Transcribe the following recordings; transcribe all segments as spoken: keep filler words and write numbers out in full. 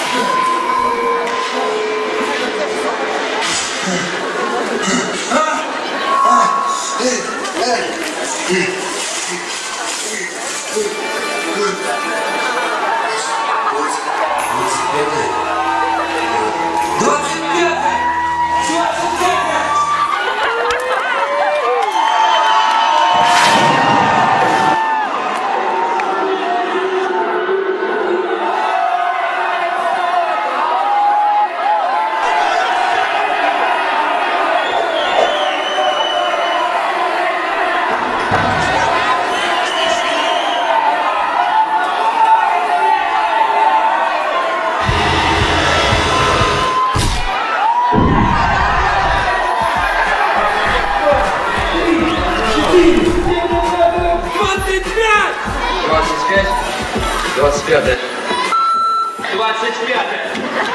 двадцать пятое. двадцать пятое.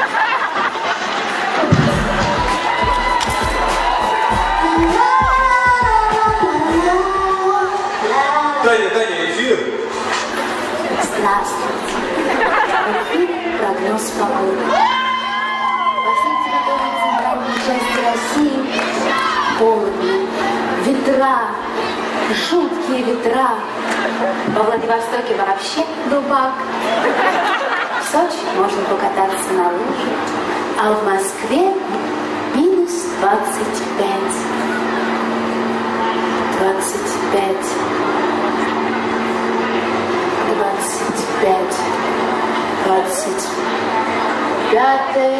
Таня, Таня, эфир. Здравствуйте. Эфир прогноз погоды. Во всей территории центральной части России полдень, ветра, жуткие ветра. Во Владивостоке вообще дубак. В Сочи можно покататься на лыжах, а в Москве минус двадцать пять. Двадцать пять. Двадцать пять. Двадцать пятое.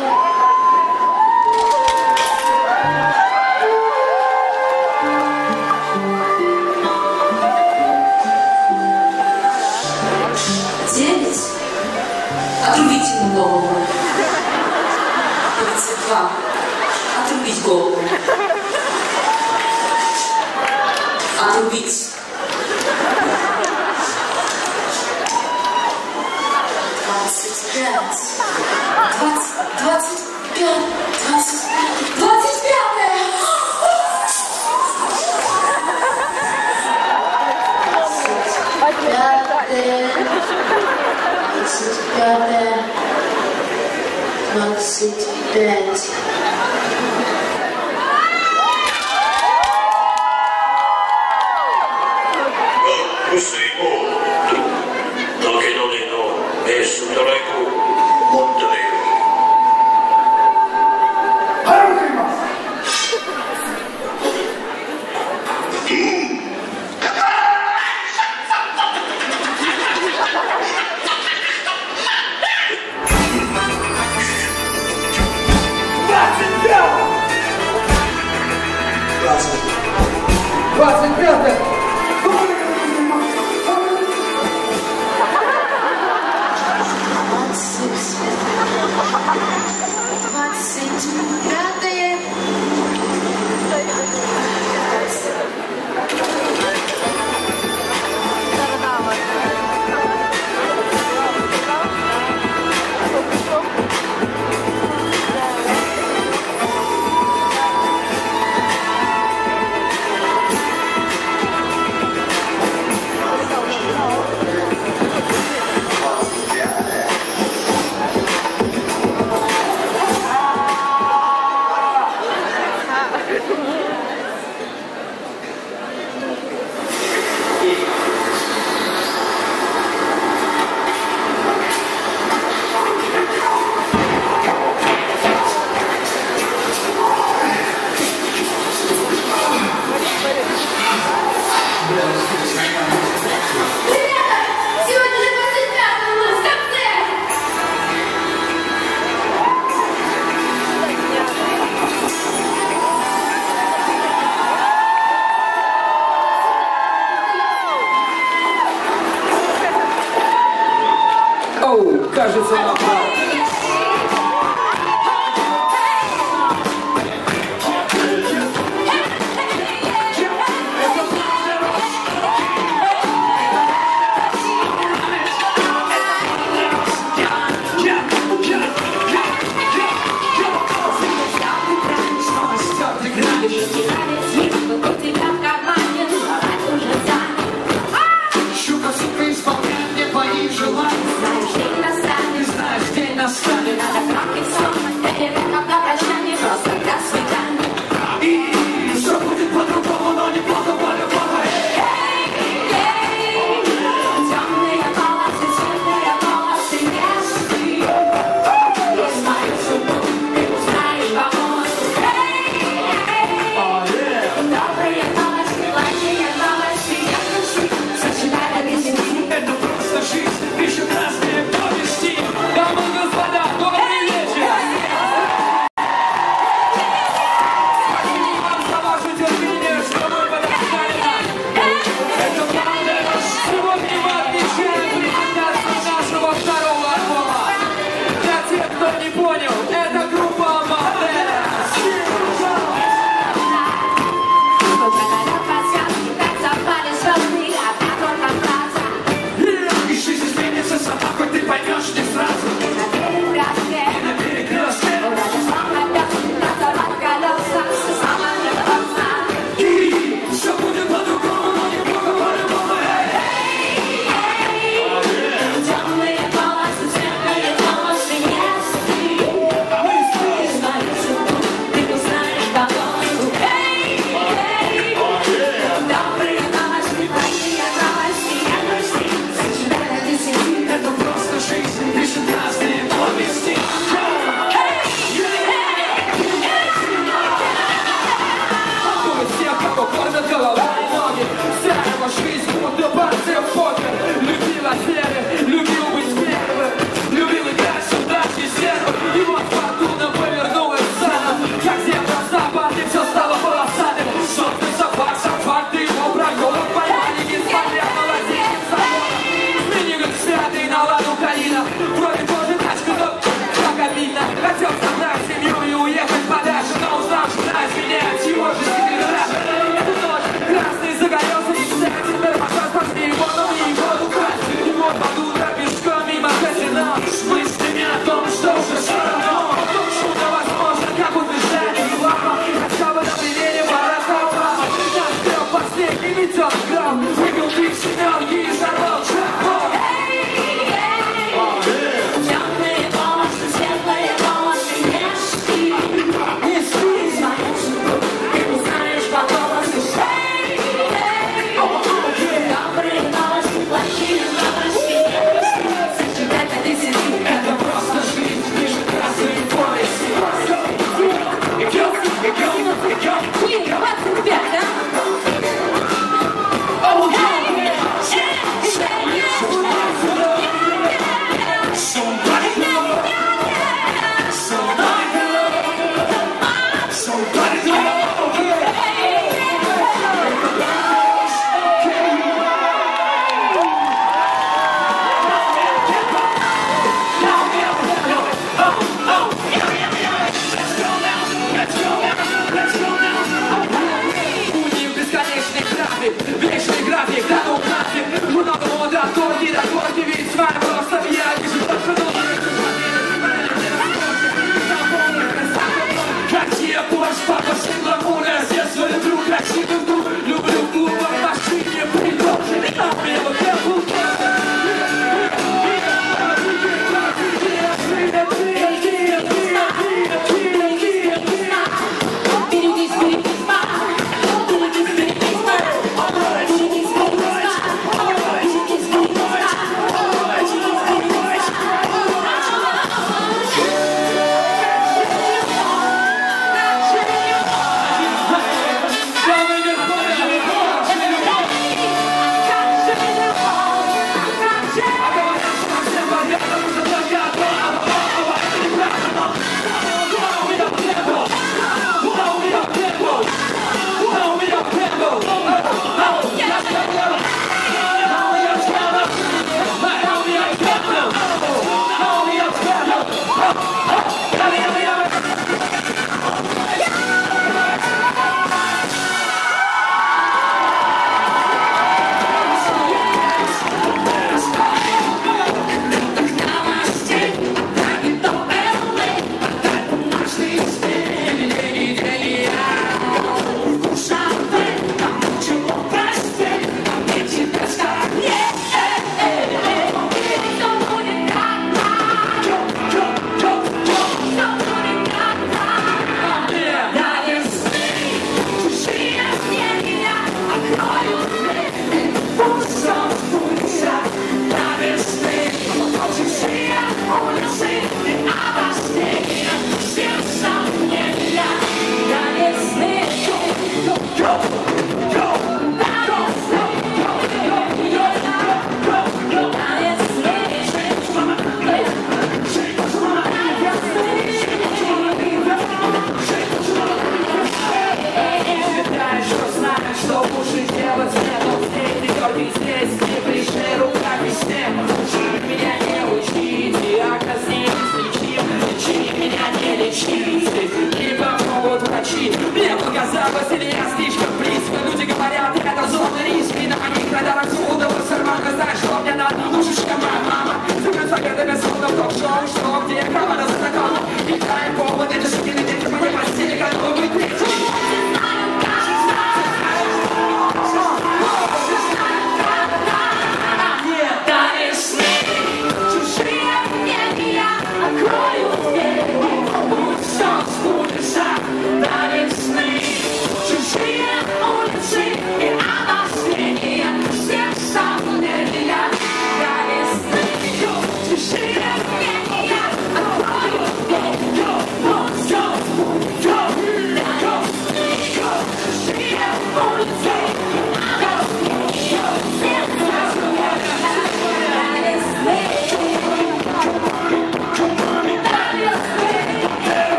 Отрубить ему голову. тридцать два. Отрубить голову. Отрубить. двадцать пять. двадцать, двадцать пять. двадцать, двадцать пятое. Двадцать пять. двадцать пятое.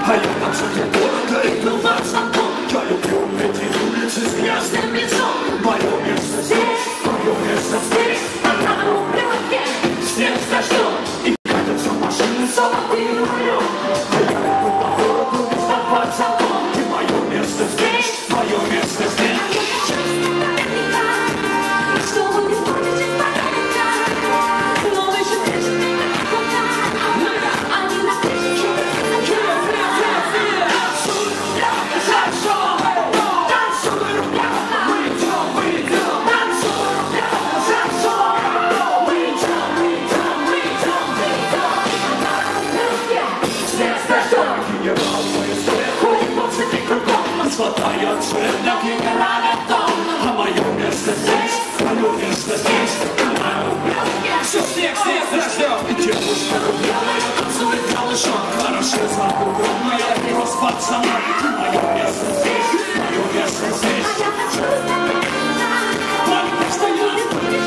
А я на центре города иду в закон. Я люблю эти улицы с грязным лицом. Мое место здесь, мое место здесь. Она рублевки, снег с дождем. И катятся машины с золотым рулем. А я иду по городу под закон. И мое место здесь, мое место здесь. Хватает черных и городом. А мое место здесь, мое место здесь. Все снег, снег, дождем. И девушка рублевая танцует голышом. Хорошо знакомая, просто пацана. Мое место здесь, мое место здесь. Мое место здесь.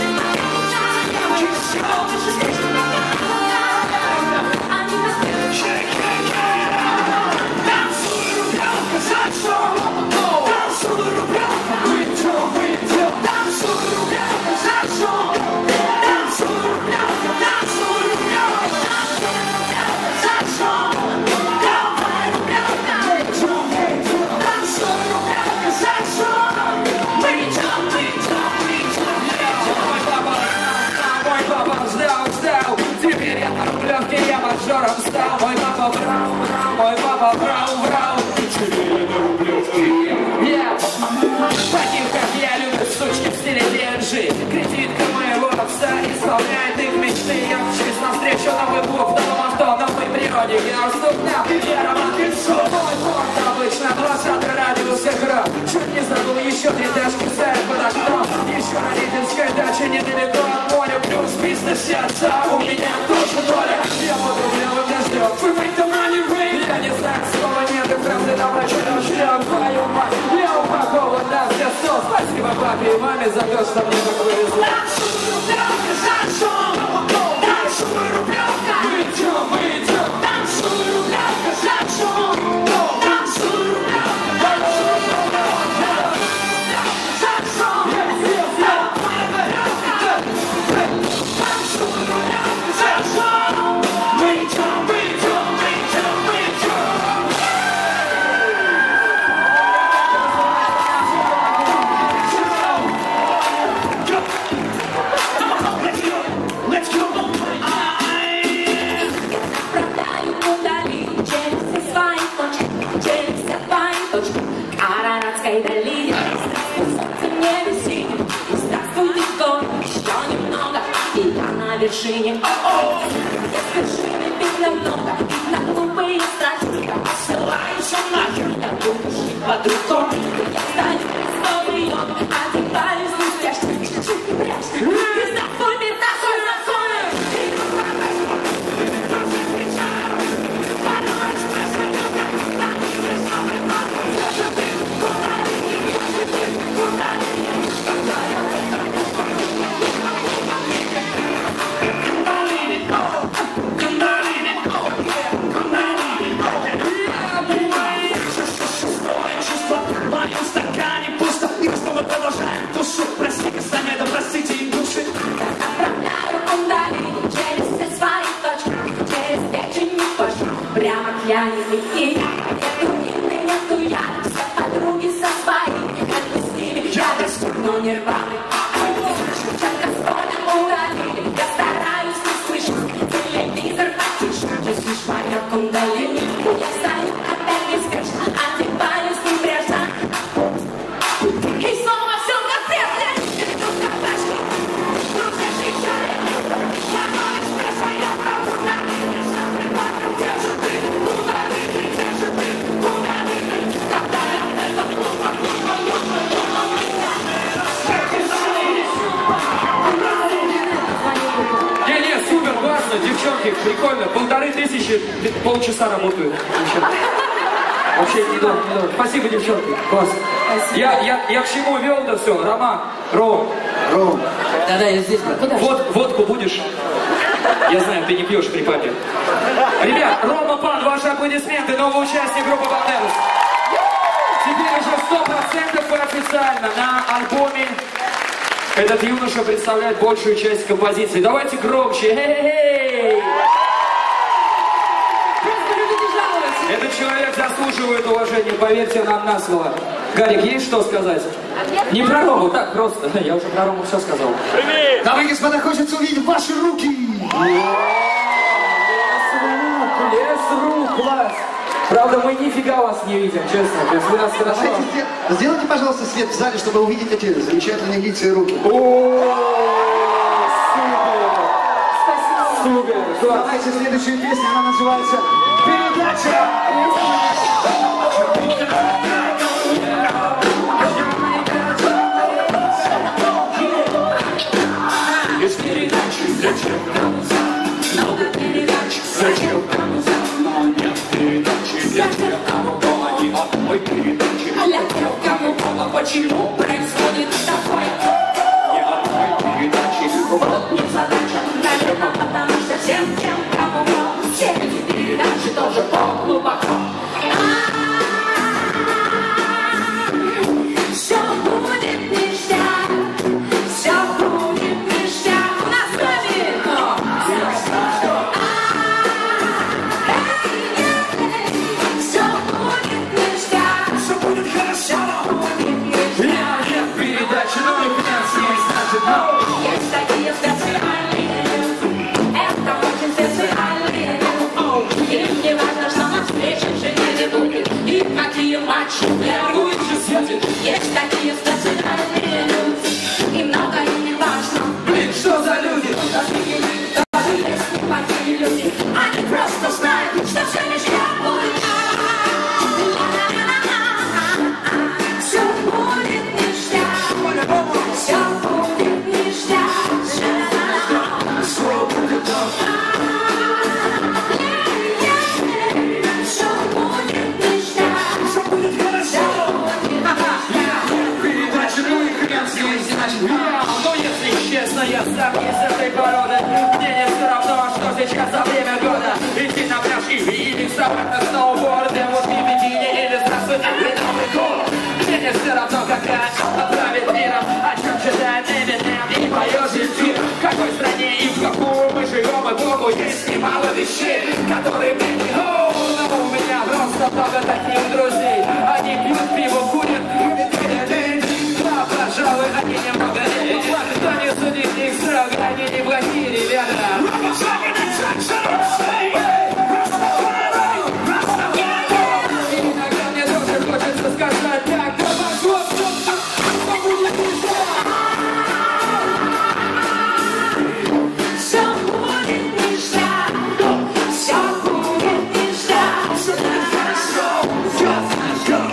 Мажором стал, мой папа брал, мой папа брал, брал. Четыре на рублевки. Я, таких как я, люблю сучки в стиле ди эн джи. Кредитка моего отца исполняет их мечты. Я мчусь навстречу новый бог, в новом авто, новой природе. Я уступлял, я романтичу. Мой порт обычно двадцатый радиус экран. Чуть не забыл еще три дашки ставят под окном. Еще родительская дача недалеко от моря. Плюс бизнес отца, у меня тоже доля. Я буду белым дождем. Вы make the money rain. Я не знаю, слова нет, и правда добра, что нам ждем. Твою мать, я упакован на все сто. Спасибо папе и маме за то, что мне так повезло. Танцуй, рублевка, шансон. Танцуй, рублевка. Мы идем, мы идем. Танцуй, рублевка, шансон. Танцуй, рублевка. Шансон. Вершине, о-о, с вершины видно много, видно глупые страсти. Я посылаюсь нахер, я буду жить под рукой. Я стану историей, одеваюсь в спешке, чуть-чуть не прячься. И знакомый мир такой знакомый. Прямо к Яне и нету Нины, нету Яны. Все подруги со своими, как мы с ними. Я доступно не рваный. Только с полем удалили. Я стараюсь не слышать. Телевизор потише. Ты слышишь моя кундалини. Я стою опять неспешно, одеваюсь небрежно. И снова все как прежде. Тут картошки, тут защища. Я новый экспресс, а я правда на меня. Держи ты, куда ты, держи ты, куда ты, когда я это глупо, глупо, глупо, глупо, Не-не, супер, классно, девчонки, прикольно. Полторы тысячи, полчаса работают. Вообще не дорого, не дорого. Спасибо, девчонки, классно. Я, я, я к чему вел это все? Рома, Ром. Ром. Да-да, я здесь. Куда? Вот, водку будешь? Я знаю, ты не пьешь при папе. Ребят, Рома Пан, ваши аплодисменты, новый участник группы Бандерас. Теперь уже сто процентов официально на альбоме этот юноша представляет большую часть композиции. Давайте громче. Хе-хе-хей! Этот человек заслуживает уважения, поверьте нам на слово. Гарик, есть что сказать? Не про Рому, так просто. Я уже про Рому все сказал. Привет! Дамы и господа, хочется увидеть ваши руки! Лес рук, лес рук, класс! Правда, мы нифига вас не видим, честно. То есть вы нас хорошо... Давайте, сделайте, пожалуйста, свет в зале, чтобы увидеть эти замечательные лица и руки. О, супер! Супер! Давайте следующую песню, она называется «Передача». Из передачи зачем кому-то, много передач зачем кому-то, но нет передачи для тех, кому было ни одной передачи. Для тех, кому было, почему происходит такое? Ни одной передачи, вот не задача, наверное, потому что всем тем, кому было, все эти передачи тоже по-глубоко. Все будет ништяк, все будет ништяк. У нас с вами все будет ништяк, Все будет хорошо. будет ништяк. Нет передачи, ну и хрен с ней, значит, ну. Есть такие специальные люди, это очень специальные люди. Им не важно, что на встрече жизни не будет, и какие матчи первую же светит. Есть такие специальные люди, и много им не важно. Блин, что за люди? Даже есть неплохие люди, они просто знают, что все ништяк будет. Все будет ништяк, все будет ништяк. Все будет ништяк, Все будет хорошо. Передачи, ну и хрен с ней, значит, я. Но если честно, я сам из этой породы. Мне не все равно, что сейчас за время года. Идти на пляж и или вставать на сноуборде. Вот и бикини или здравствуйте, Новый год. Мне не все равно, какая отправит миром. О чем читает Эминем и поет Зефир. В какой стране и в какую мы живем, и Богу есть немало вещей, которые мне не о, но у меня просто много таких друзей. Они пьют пиво, курят, да, пожалуй, они немного кто не судит их строго, они неплохие ребята. Иногда мне тоже хочется сказать так, да пошло, что будет ништяк. все будет ништяк, все будет ништяк, все будет хорошо, все хорошо.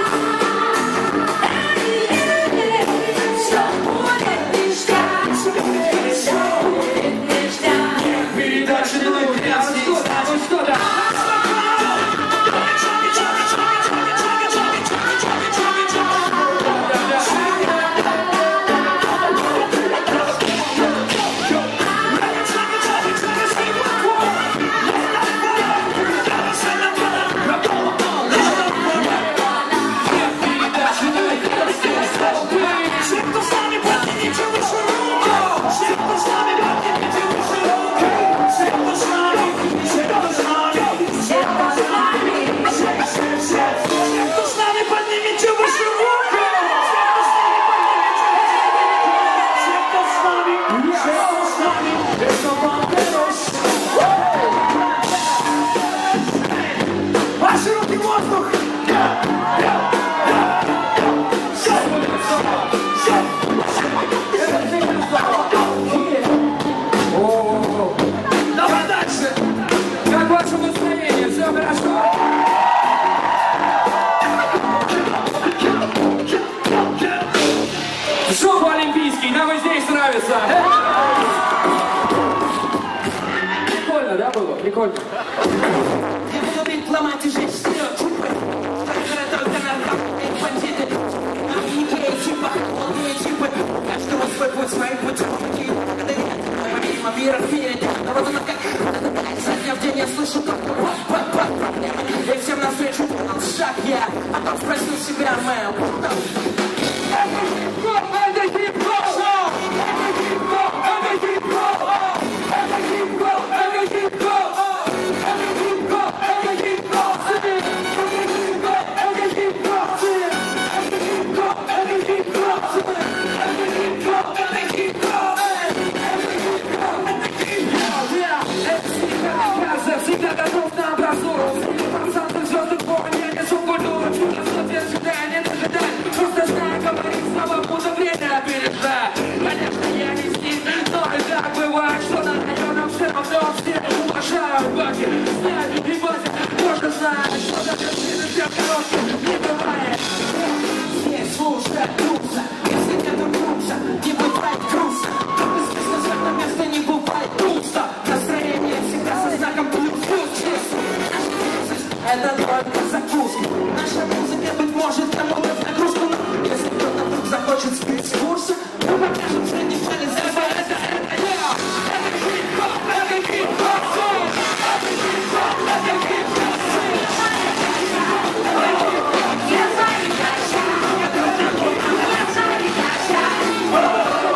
Все будет ништяк, все будет ништяк. Передача не нужна, а что там, ну что там? Все, кто с нами, поднимите выше руку. Все, кто с нами, поднимите выше руку. Все, кто с нами, все, кто с нами, Все, кто с нами, все, все, все. Все, кто с нами, поднимите выше руку. Все, кто с нами, все, кто с нами, это Бандерас. Ваши руки в воздух. Давай дальше! Как ваше настроение? Все хорошо? Жопу олимпийский, нам и здесь нравится! Прикольно, да, было? Прикольно. Я буду бить, ломать и жечь стереотипы. Только только наркотики, бандиты. Они типа, молодые типы. Каждому свой путь, свои пути. Помимо мира, в мире, народу на как Изо дня в день я слышу только бах-бах-бах проблемы. И всем навстречу понял шаг я, а потом спросил себя, мэм. Это хип-хоп, это хип-хоп, это хип-хоп, это хип-хоп, это хип-хоп, это хип-хоп, это хип-хоп, это хип-хоп, это хип-хоп, это хип-хоп, это хип-хоп, это хип-хоп, это хип-хоп, это всегда готов на амбразуру. Пацан, ты звезды в поле, я несу культуру. Чудо, тебе всегда не дожидать. Просто знаю, говорить слова, буду время опережать. Конечно, я не с ним, но и так бывает, что на районом все равно все уважают. Баки, знают и баки, тоже знают, что за причины всех коротких не бывает. Здесь слушай, груза, если нету груза, не бывает грустно. Здесь на святом месте не бывает пусто. Настроение всегда со знаком плюс-плюс. Это только закуски. Наша музыка, быть может, кому-то в нагрузку. Но если кто-то вдруг захочет сбить с курса, мы покажем, что не пали за это, это, это я. Это хип-хоп, это хип-хоп, это хип-хоп, это хип-хоп, это хип-хоп.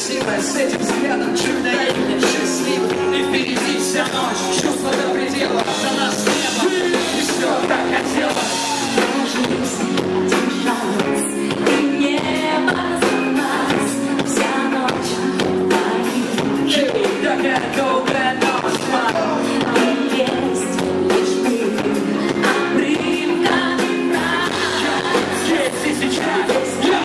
красивая, с этим взглядом чудная и счастлива. И впереди вся ночь, чувства до предела, за нас небо, и все так хотелось. Жизнь держалась, и небо за нас вся ночь парит. Такая долгая ночь, мама. И есть лишь мы, обрывками фраз. Здесь и сейчас.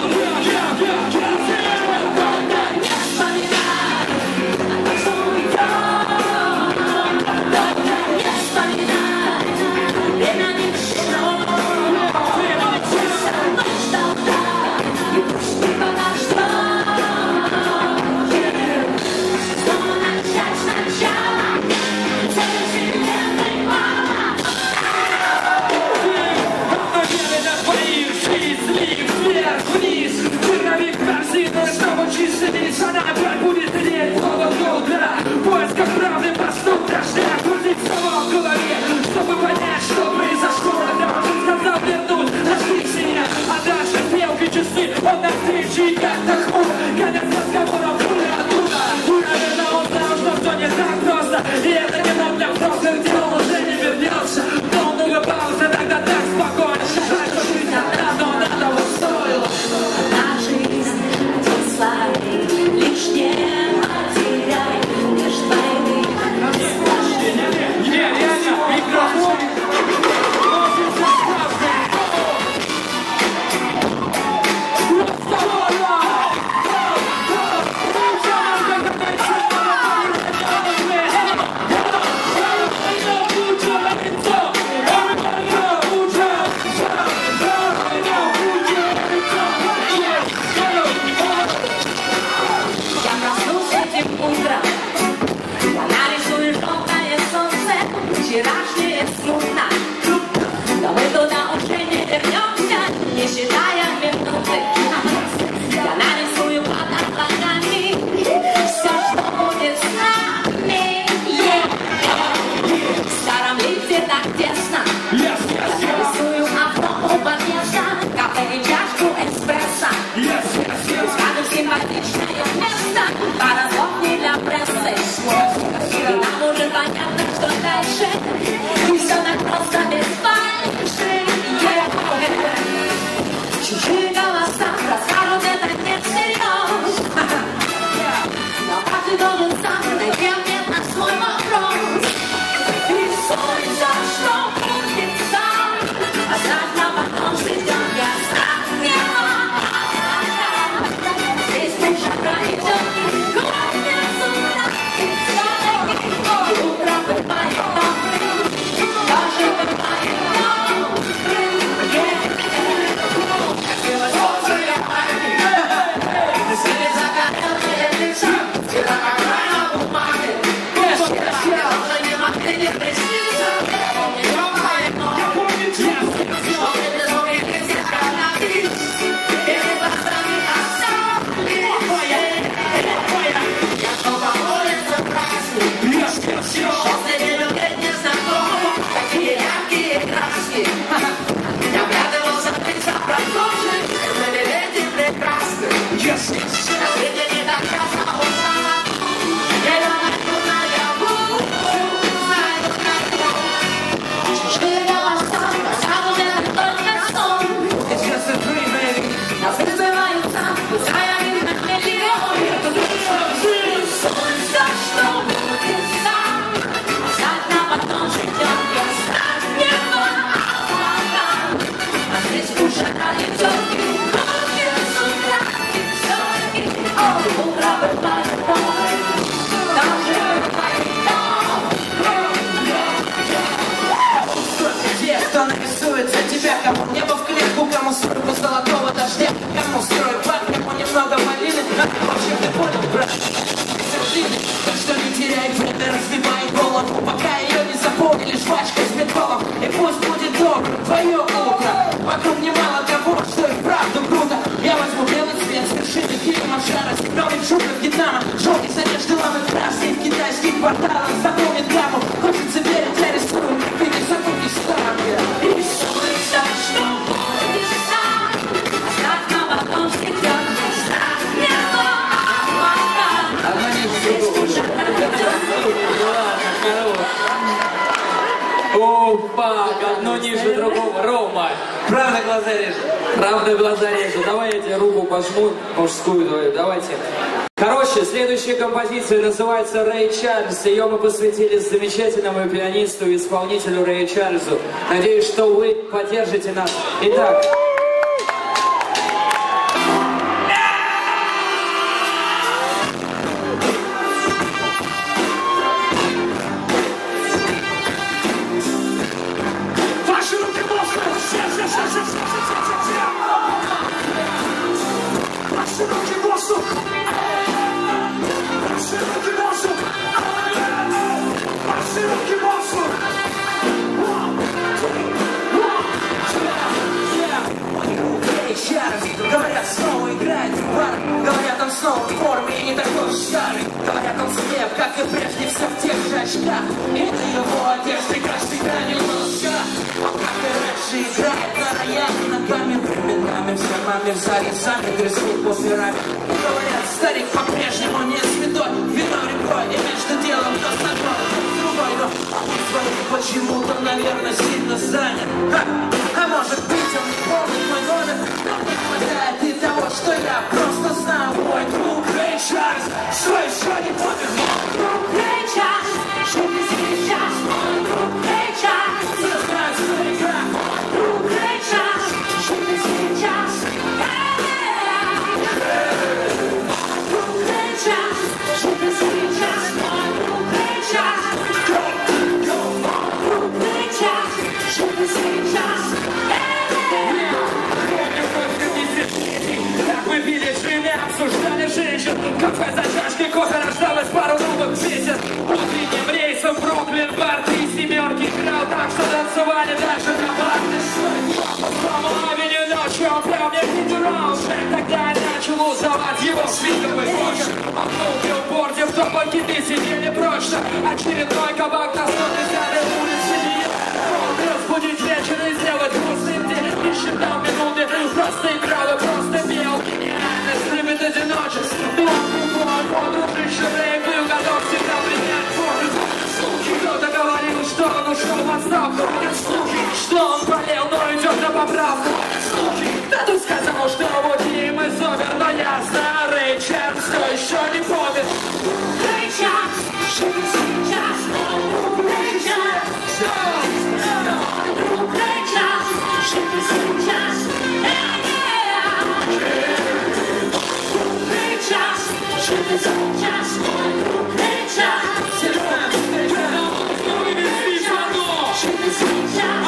Она опять будет лететь снова до утра. В поисках правды простуд дождя крутить снова в голове, чтобы понять, что произошло. Тогда он сказал вернуть, нашли меня. А дальше стрелки часы, он на встрече и как-то хмуро. Конец разговора, пуля оттуда. И, наверное, он знал, что все не так просто. И это кино для взрослых дел уже не вернется. Но много паузы, тогда так спокойно. Жаль, что жизнь одна, но она того стоила. На жизнь один слайд. Лишь не потеряй меж двойных сплошных. Не, реально, микрофон. Очень составный. Вчерашнее смутно, но мы туда уже не вернемся, не считая минуты. Я нарисую под облаками все, что будет с нами. В старом лифте так тесно. Я нарисую окно у подъезда, кафе и чашку эспрессо. Рядом симпатичное место, пара слов не для прессы. И нам уже понятно, что дальше. И все так просто без фальши. Чужие голоса расскажут это не всерьез. Но каждый должен сам найти ответ на свой вопрос. И соль за что будет сам. Оставь нам потом ждем, я страх не могу. Здесь душа пройдет, главное сюда. И все-таки утро бывает добрым. Даже бывает добрым. Красивые загорелые лица, вчера как рай на бумаге. Вчера уже не могли не присниться. Я вглядывался в лица прохожих, были эти прекрасны. На свете не так ясно узнала. Я ее найду наяву, найду наяву. Чужие голоса расскажут это только сон. Нас вызываются, пускай они на миллион. Соль за что будет сам. Оставь на потом ждем, я страх не могу. А здесь душа пролетет, и кровь с утра, и все-таки утро бывает добрым. Даже бывает добрым. Те, кто нарисует за тебя, кому небо в клетку, кому стройку золотого дождя, кому строй бар, кому немного малины. В общем, ты понял, брат. Так что не теряй время, разбивай голову, пока ее не заполнили жвачкой с металлом. И пусть будет добрым твое утро. Вокруг немало того, что и вправду круто. Я возьму белый цвет с вершины фильма шара, новый шутер Вьетнама, желтый с одежды ламы красный в китайских кварталах запомнит гамму. Хочется верить, я рисую, ты не забудь не ставь. И соль за что будет сам. Оставь на потом ждем, страх не могу. Опа, одно ниже другого. Рома. Правда глаза режет? Правда глаза режет. Давай я тебе руку пожму, мужскую твою. Давайте. Короче, следующая композиция называется «Рэй Чарльз». Ее мы посвятили замечательному пианисту и исполнителю Рэю Чарльзу. Надеюсь, что вы поддержите нас. Итак. Говорят, снова играет в бар. Говорят, он снова в форме и не такой старый. Говорят, он слеп, как и прежде, все в тех же очках. И на его одежде каждый день немножко. Он как и раньше играет на рояле ногами. Временами все маме в зале сами трясут буферами. Говорят, старик по-прежнему не святой. Вино рекой и между делом то с одной, то с другой. Но своим почему-то, наверное, сильно занят. Ха! А может быть, он не помнит мой номер. Хватает и того, что я просто знаю. Мой друг Рэй Чарльз, что еще не помер. Друг Рэй Чарльз, что ты сейчас? Мой друг Рэй Чарльз, все знают старика. друг Рэй Чарльз, что ты сейчас? Друг Рэй Чарльз, что ты сейчас? Мой друг Рэй Чарльз, друг Рэй Чарльз, что ты сейчас? Мы пили джины, обсуждали женщин. В кафе за чашкой кофе рождалось пару новых песен. Утренним рейсом в Бруклин, бар три семерки играл так, что танцевали дальше на барной шоу. По авеню ночью он прям мне фигурал. Уже тогда я начал узнавать его свинговый почерк. А в билборде в топовке ты сидели прочно. Очередной кабак на сто десятой улице. Разбудить вечер и сделать грустный день. Не считал минуты, просто играл и просто пел. Гениальность любит одиночество. Мой подружище Рэй был готов всегда принять форму. Слухи, кто-то говорил, что он ушел в отставку. Слухи, что он болел, но идет на поправку. Слухи, кто-то сказал, что вот им из овер, но ясно, Рэй Чарльз, кто еще не помнит. Рэй Чарльз, что ты сейчас? Рэй Чарльз, друг Рэй Чарльз, что ты сейчас? Друг Рэй Чарльз, что ты сейчас? Друг Рэй Чарльз, что ты сейчас?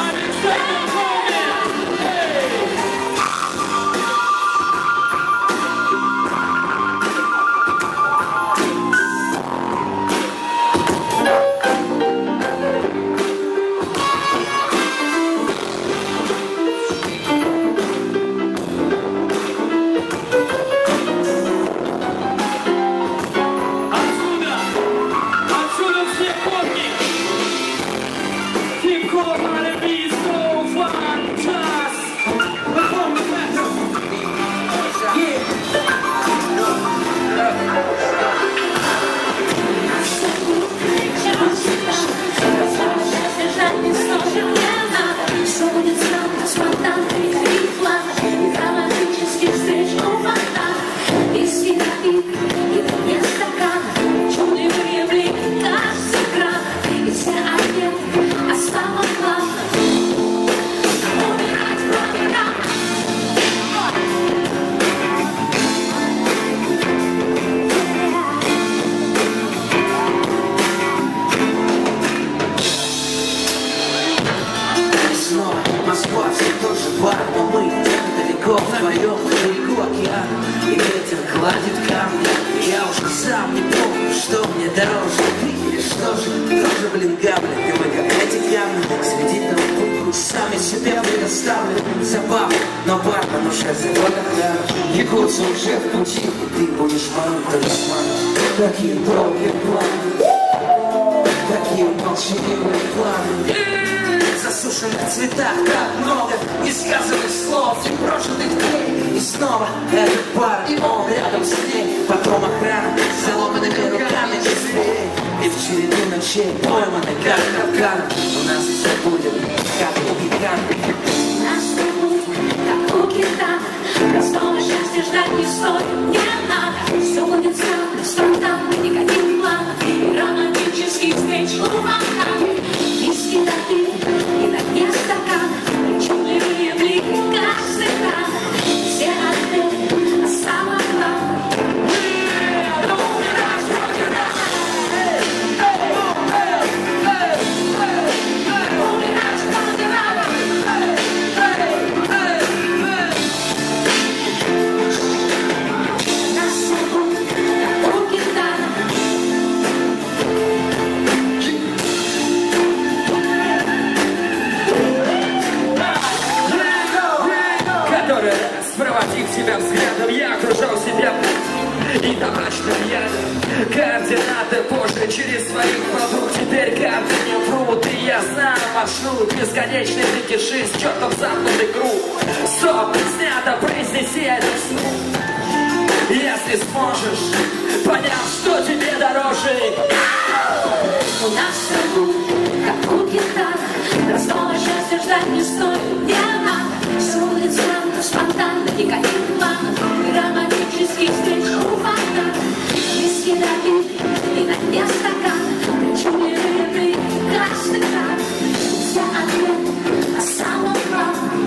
Такие долгие планы, такие молчаливые планы. Засушенных цветах так много несказанных слов и прожитых дней. И снова этот бар, и он рядом с ней. Потом охрана с заломанными руками числей. И в череду ночей пойманы как капкан. У нас все будет как у гиганта. Нас все будет как у гиганта. Простого счастья ждать не стоит, не надо. Все будет странно, спонтанно, никаких планов. И романтических встреч у фонтана. Виски допили, и на дне стакана. Причудливые блики каждый раз. Все ответы, а самое главное. Проводив тебя взглядом, я окружал себя и табачным ядом. Координаты позже через своих подруг. Теперь карты не врут, и я знаю маршрут. Бесконечный выкиши, с чертов замкнутый круг. Стоп, снято, произнеси это вслух. Если сможешь, поняв, что тебе дороже. У нас все будет как у гитары. Простого счастья ждать не стоит, не надо. Все будет странно, спонтанно, никаких планов. И романтических встреч у фонтана. Виски допили, и на дне стакана. Причудливые блики, красный кран. Все ответы, а самое главное.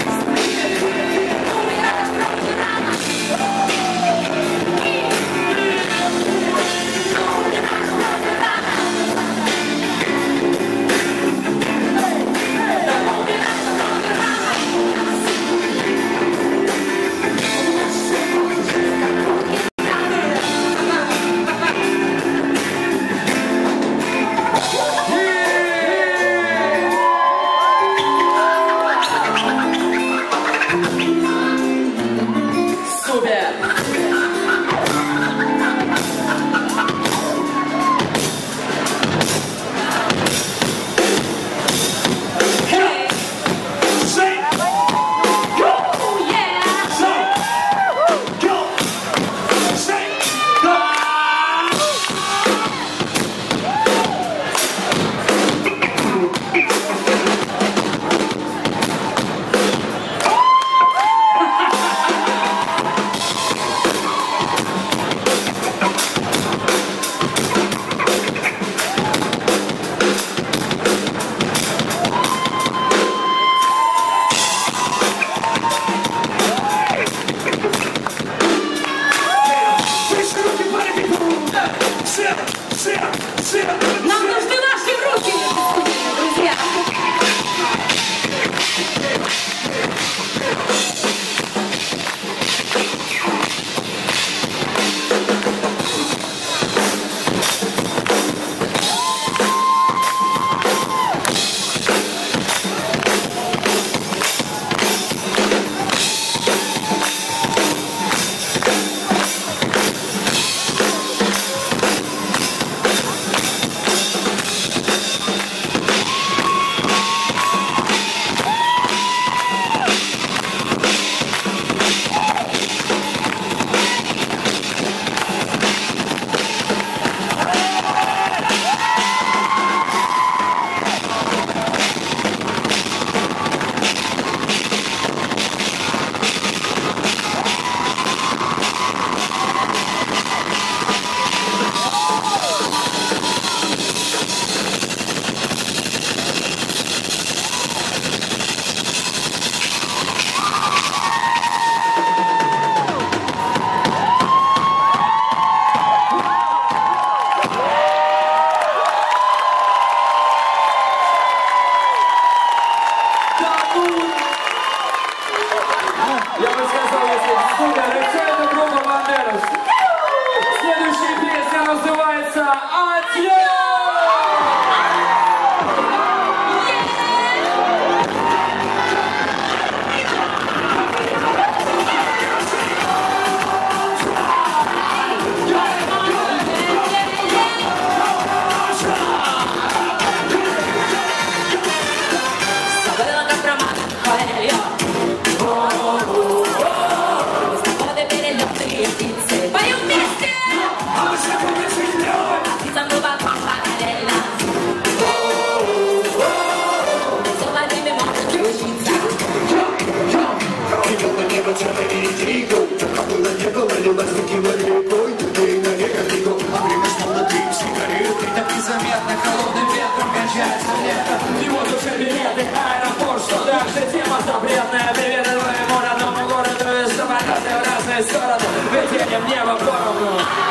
всем небо поровну.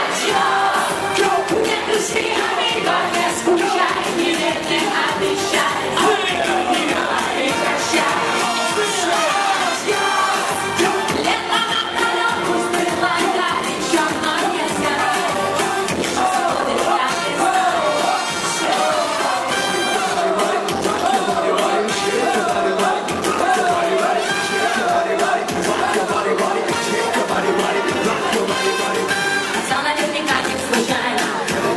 Не грусти, амиго, не скучай, не верь, не обещай, не говори прощай. Лето напролет пусть было горячо, но не сгорай, не посмотрит, как ты Все наверняка не случайно.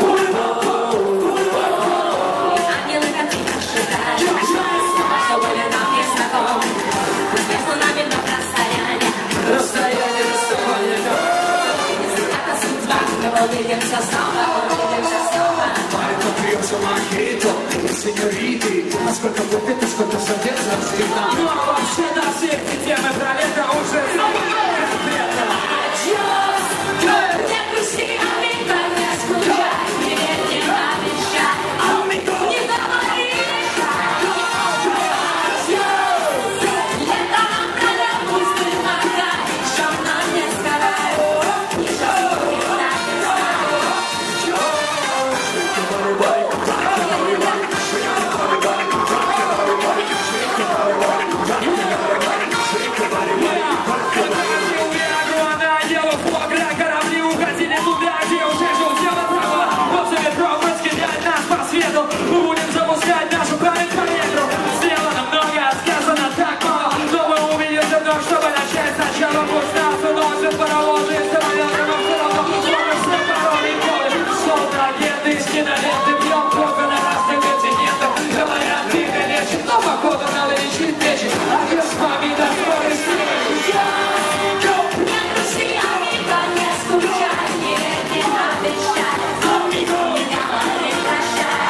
Ангелы как тебя ожидают, что были нам не знакомы. Между нами на расстоянии. Расстояние, расставание. Это судьба, мы увидимся снова, увидимся снова. Марко Приоса Махито, сеньориты, насколько выпито, сколько сердец разбито. Ну а вообще на все эти темы про лето уже Не грусти, амиго, не скучай, не верь, не обещай, не говори. Лето напролет пусть было горячо, но не сгорай, не посмотрит, как ты мы будем запускать нашу память по ветру. Сделано много, сказано так мало, но мы увидимся вновь, чтобы начать сначала. Пусть нас уносят паровозы и самолеты, но все равно много все породы и годы. Сон, трагеды, киноленты, пьем кофе на разных континентах. Говорят, ты лечит, но походу надо лечить печень. А я с вами до скорости. Не грусти, амиго, не скучай, не верь, не обещай, не говори прощай.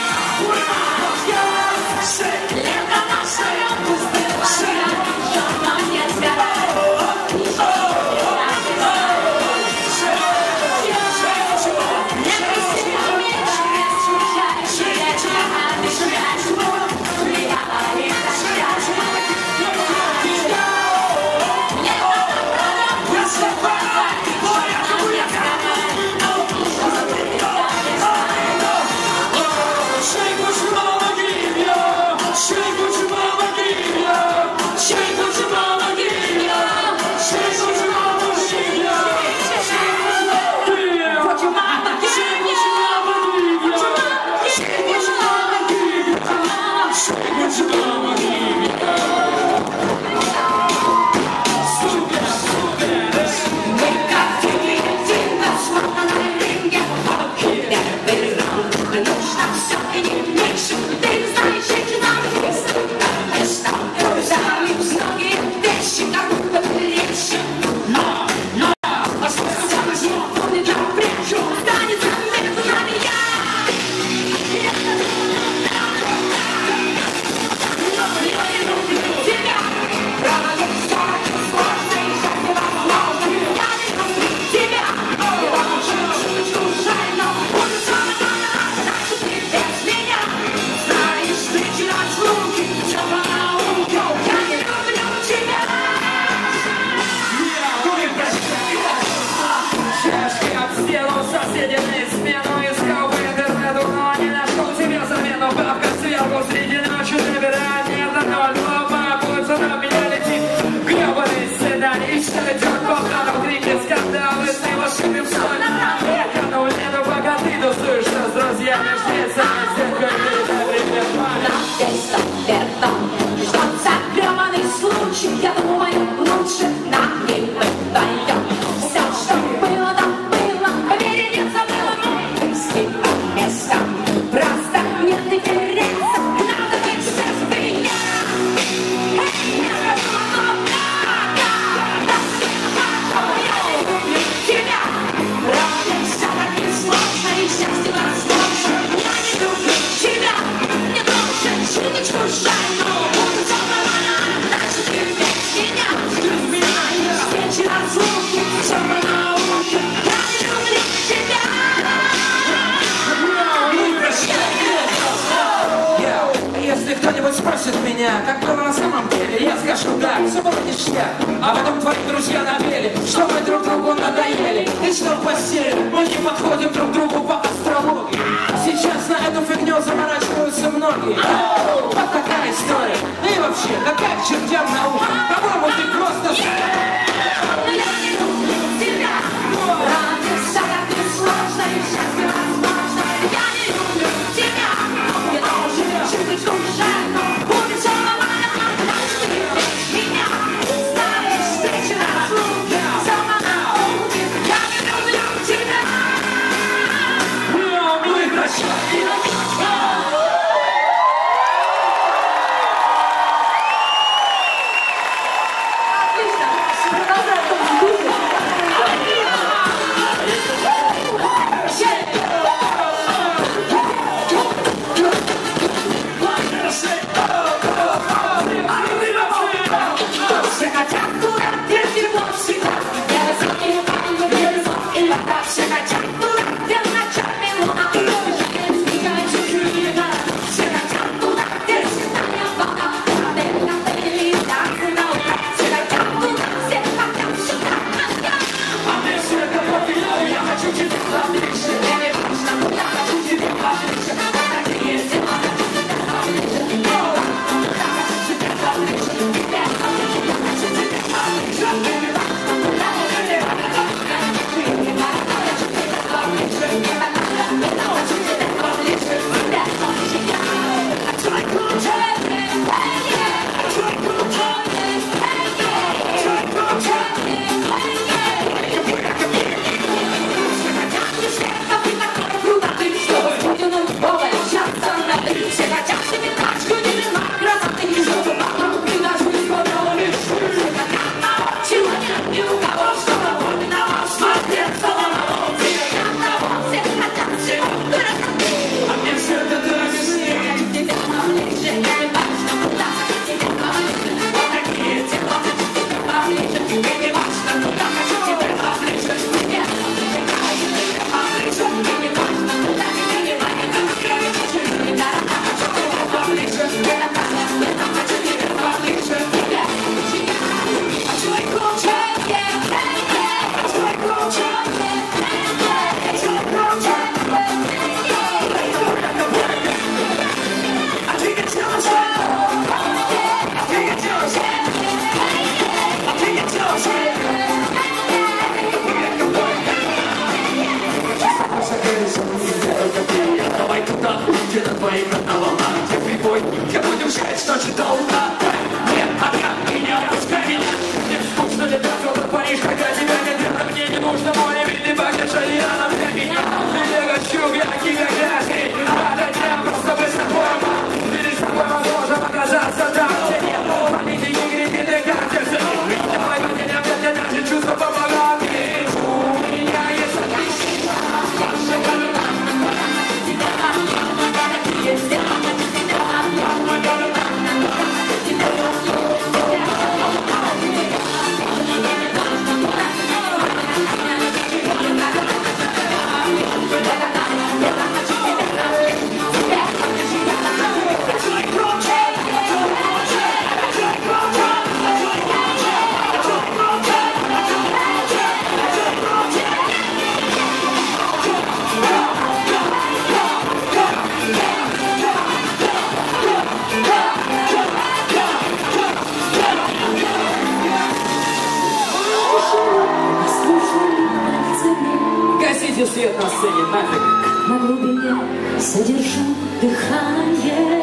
Лето наше пусть было горячо, но не сгорай, не посмотрит, как ты Не грусти, амиго, не скучай, не верь, не обещай, не говори прощай. Лето напролет пусть было горячо, но не сгорай, не посмотрит, как Shake what your mama give ya. Shake what your mama give ya. Shake what your mama give ya. Shake what your mama give ya. What your mama Shake what your mama give ya. Shake what your mama give ya. Shake what your mama give ya. Супер, супер. Мы как дельфины, словно на ринге. Первый раунд, нужно все и не меньше. Ты знаешь, эти нам место, там место. Сами в ноги вещи, как будто легче. Но, но, остался возьму, он и там прячу. Останется между нами я. Я не люблю тебя. Право есть так сложно и жить невозможно. Я не люблю тебя. Я могу жить случайно. Буду снова значит ты без меня. Знаешь, встречи разлуки, все по науке. Я не люблю тебя. Чашки об стену, соседи на измену. Искал по интернету, но не нашел тебе замену. Бабка сверху среди ночи набирает. Нет одного лома, пульса на меня летит. Гребаный свидание, и что идет по плану. Крики, скандалы, с него шипим соль. Я канул нету, пока ты тусуешь с друзьями. Ждется, стенка, привет, маме. Надейся, верно, ждет загребанный случай. Я думаю, лучше нам не вдвоем. Все, что было, там было, поверь, не забыла. Мы с ним по местам, просто нет интереса. Надо быть сейчас меня. Тебя, правда, все так несложно, и счастье возможно. Я не люблю тебя, не должен чуточку жаль, но буду забрана, значит ты без меня. Знаешь, встречи разлуки, все по науке. Я не люблю тебя. Если кто-нибудь спросит меня, как было на самом деле, я скажу да, все было ништяк. А потом твои друзья напели, что мы друг другу надоели. надоели. И что в постели, мы не подходим друг другу по астрологии. Сейчас на эту фигню заморачиваются многие. Вот такая история. И вообще, какая к чертям наука? По-моему, ты просто... Но я не люблю тебя. Ради шага ты сложно и счастье возможно. Я не люблю тебя. Я должен чуть-чуть уже, но будет все нормально. Потому что ты любишь меня. Знаешь, встречи разлуки. Сама на улице. Я не люблю тебя. Мы прощаем. Все хотят туда, где тепло всегда. Где высот и вода, где высот и вода. Все хотят туда, где ночами луна. Где сбегает чужие города. Все хотят туда, где свидания вода. Отель, отель, танцы на утро. Все хотят туда, все хотят сюда. А мне все это пофигу, я хочу тебе поближе. Мне не важно, я хочу тебе поближе. Такие дела, я хочу тебе поближе. Я хочу тебе поближе. Я хочу тебе поближе. Все хотят себе тачку, не вина, красоты, чтобы вокруг и даже не подумали. Все хотят того, чего нет ни у кого, чтобы вот на вас смотреть самого. Все хотят того, все хотят всего красоты. А мне все это ты объясни. Хочу тебе поближе, я не важно, куда хочу тебе поближе. Вот такие дела, хочу тебе поближе. Мне не важно, куда хочу тебе поближе. Я хочу тебе поближе, мне не важно, куда тебе не важно, как я хочу тебе поближе. Давай туда, где на твоих одна волна. Где прибой, где будем жить, что же долго. Нет, пока и не отпускай меня. Мне скучно летать в Париж, когда тебя нет рядом. Мне не нужно море, ведь ты бахнешь шалианом для меня. Я хочу яркий, как грязный. Рада дня, просто быть с тобой. Перед собой возможно оказаться там, где нет. Политики, грехи, кажется. Давай, меня, мне даже чувство помогает. У меня есть отличие. Гасите свет на сцене, нафиг. На глубине содержу дыхание.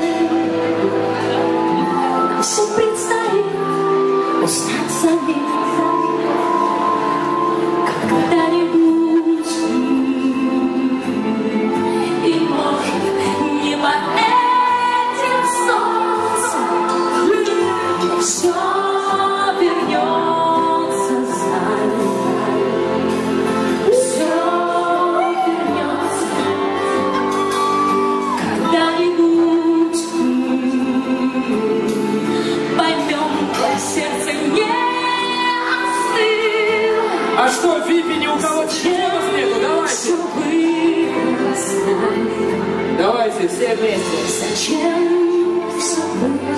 Нам все предстоит узнать самих. Когда-нибудь. И может не по этим солнцем все вернется, знаю. А что, в Випе ни у кого телефонов нету? Давайте. Давайте, все вместе. Зачем все было?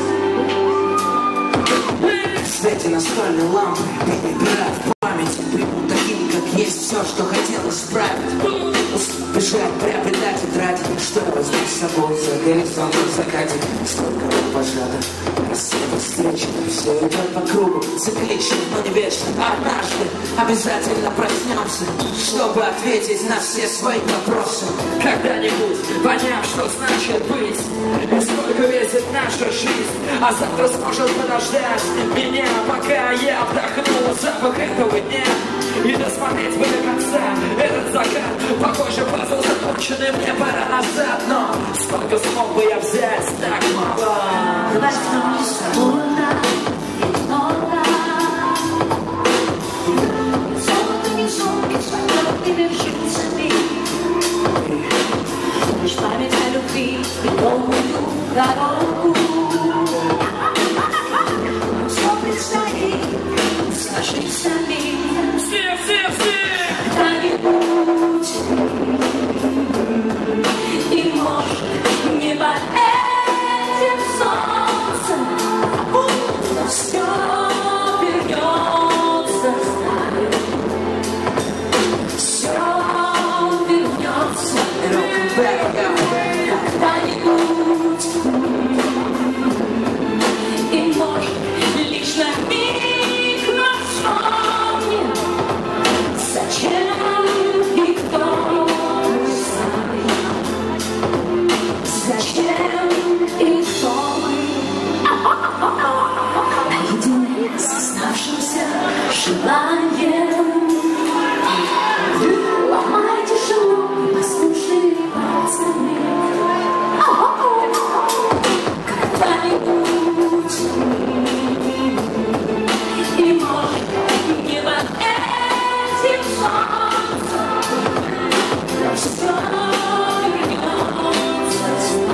В свете настольной лампы, брат, в памяти приму таким, как есть все, что хотел исправить. Бежать, приобретать и тратить, что я возьму с собой за горизонт в закате. Столько лет пожато, рассветы встречи, все идет по кругу, циклично, но не вечно. Однажды обязательно проснемся, чтобы ответить на все свои вопросы. Когда-нибудь поняв, что значит быть, и сколько весит наша жизнь, а завтра сможет подождать меня, пока я вдохну запах этого дня. И досмотреть бы до конца этот закат. Похоже, пазл законченный, мне пора назад. Но сколько смог бы я взять, так мало. Возьмемся луна и нора. Золотыми зубки, свободными птицами. Лишь память о любви и долгую дорогу. Что предстоит, скажи сами. Все, все, все! Когда-нибудь, и может не под этим солнцем, но все вернется, знаю, все вернется. Когда-нибудь, и может лишь на миг напомнит. Зачем и кто мы сами? Зачем и кто мы? Наедине с оставшимся желанием. Ломай тишину послушными пальцами. Когда-нибудь, и может не под этим солнцем, все вернется,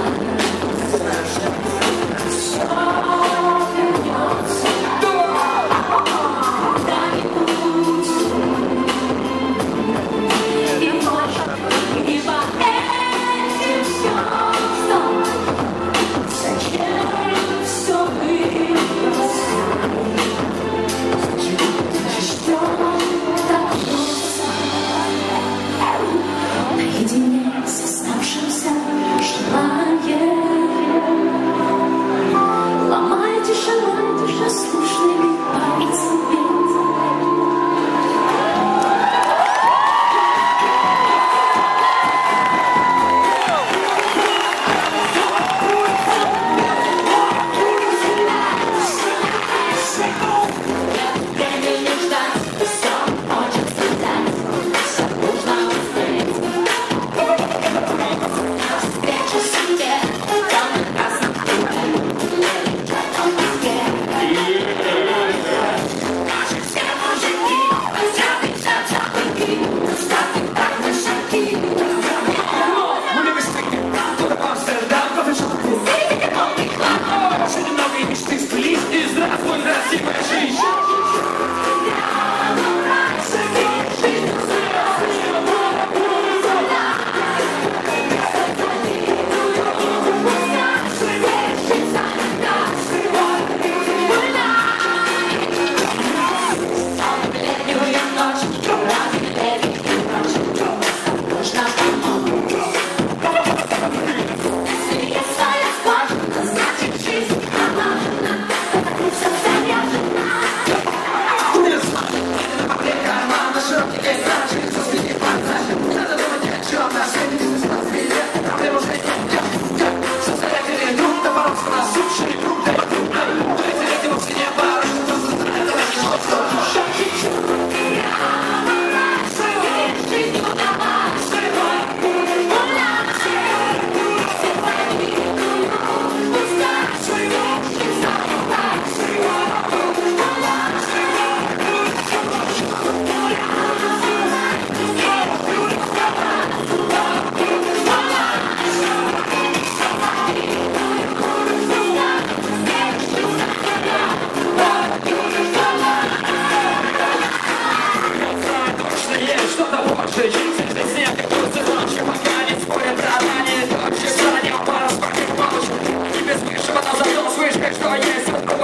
все вернется. Когда-нибудь, и может не под этим солнцем, зачем все вырос? Что так просто? Наедине с оставшимся желанием. Ломай тишину послушными пальцами.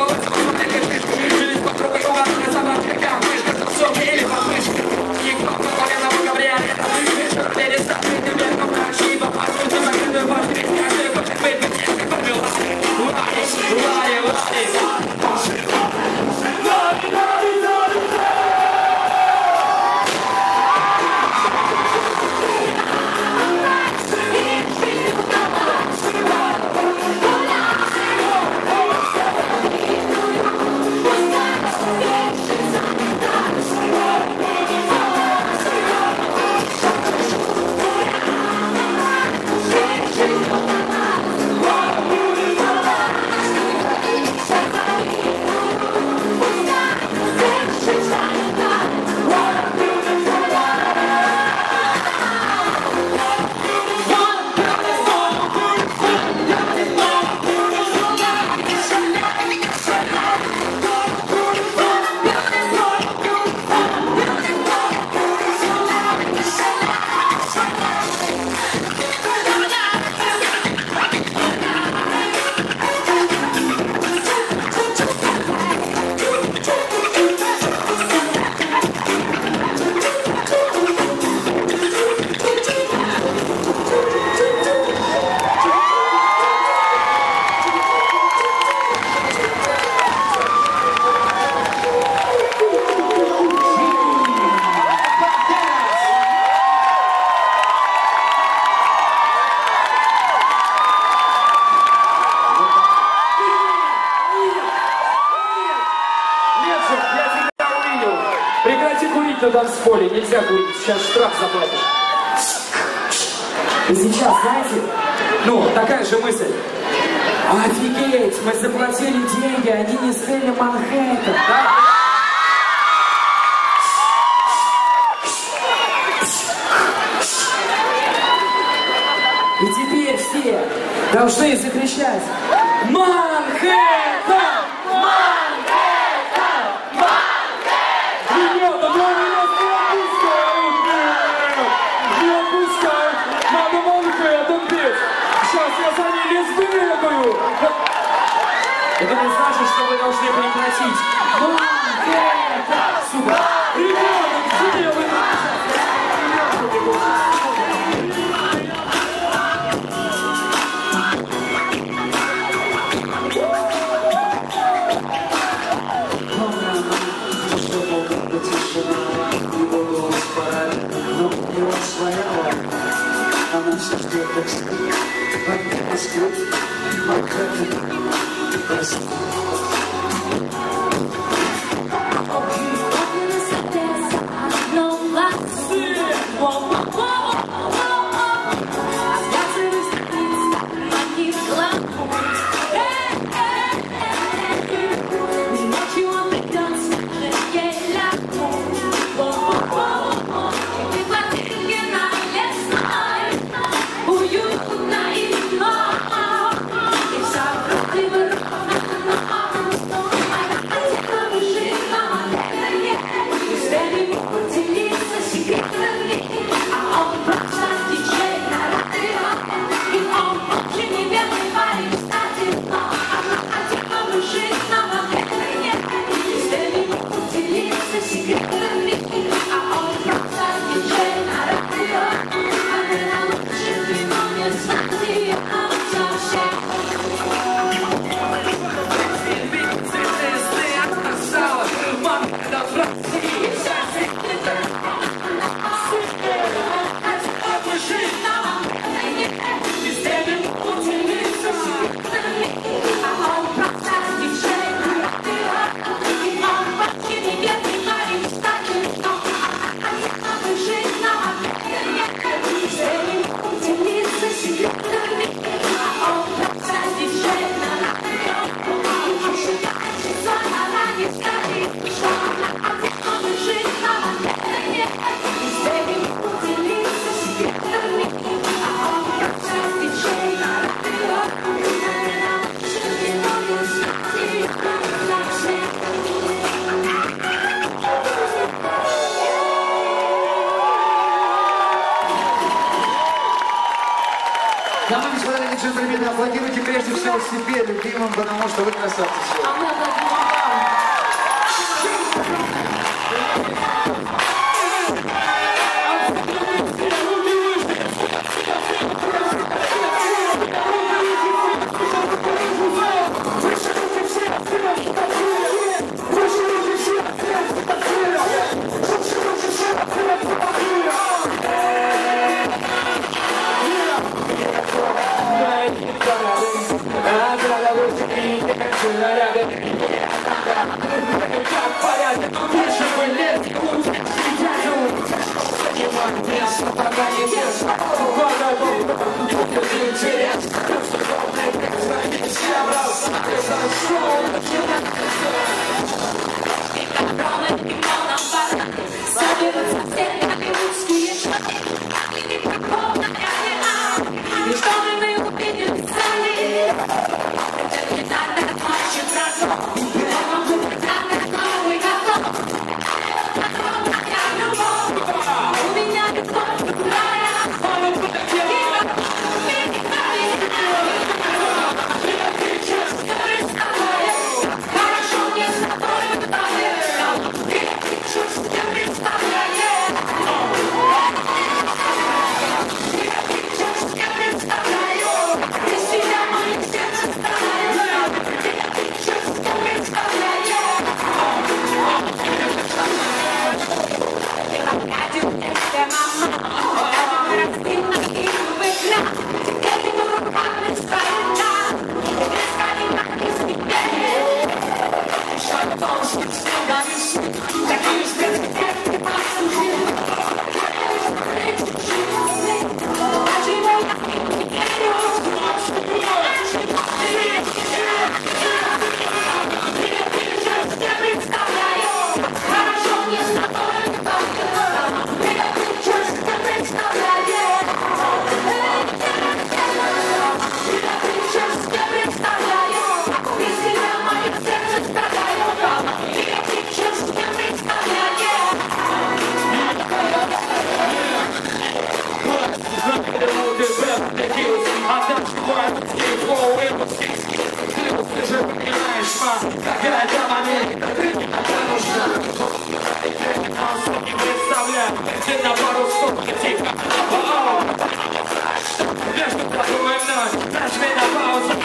Через подругу, угадали собаки, как мышка, все, или подмышка. Никто На танцполе нельзя курить, сейчас штраф заплатишь. И сейчас, знаете, ну, такая же мысль. Офигеть, мы заплатили деньги, они не стояли Манхэттен, да? И теперь все должны закричать: Манхэттен! Это не значит, что вы должны прекратить. Ну, это сюда. Ребята, где вы? Она все ждет, как спит, как Москвы, Манхэттен. Дамы и господа, джентльмены, аплодируйте прежде всего себе, любимым, потому что вы красавцы. А мы аплодируем вам. наши наряды. Как порядок, лучше бы лет, занимать место, пока не вес. Интерес, все образцы, соберутся все голливудские шоу, и никакого реала, и что мы увидим в зале? Это не надо, значит, родной, это новый готов. Я любовь, у меня любовь другая. Хорошо мне с тобой вдвоем, ты чувствуешь, представляешь? Я представляю, без тебя мое сердце страдает. Ты чувствуешь, представляешь? Ты опять умеешь, мама, опять расти на их выгляд. Этими руками стоит, без колена и спидей. Что должен всегда висеть, такие спецэффекты послужили. Ты на пару суток тихо. Между тобой и мной нажми на паузу.